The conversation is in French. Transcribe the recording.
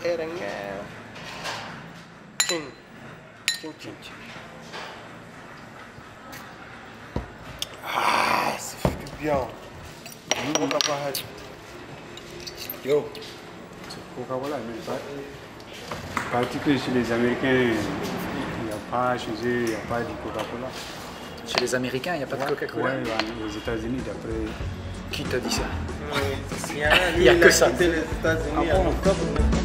Ah, ça fait du bien. Yo. C'est Coca-Cola, mais particulier chez les Américains, il n'y a pas chez eux, il n'y a pas de Coca-Cola. Chez les Américains, il n'y a pas de Coca-Cola. Ouais, aux États-Unis, d'après. Qui t'a dit ça? Il y a que ça. Les États-Unis en octobre.